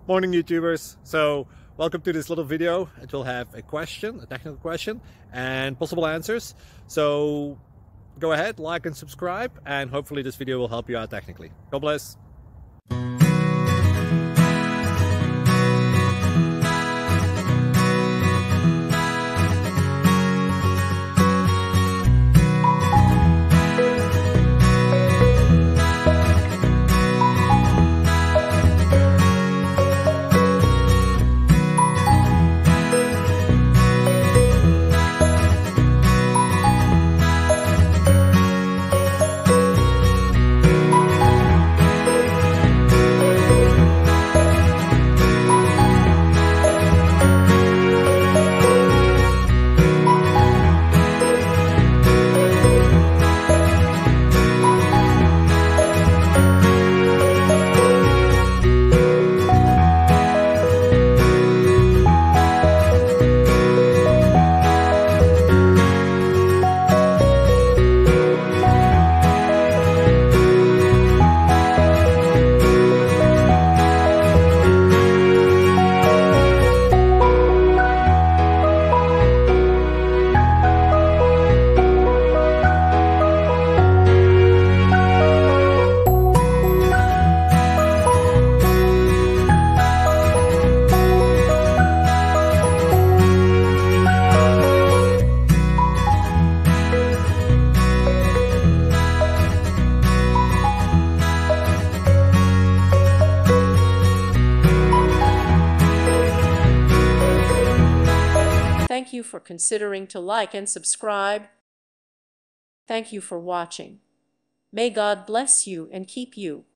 Morning YouTubers. So welcome to this little video. It will have a question, a technical question, and possible answers. So go ahead, like and subscribe, and hopefully this video will help you out technically. God bless. Thank you for considering to like and subscribe. Thank you for watching. May God bless you and keep you.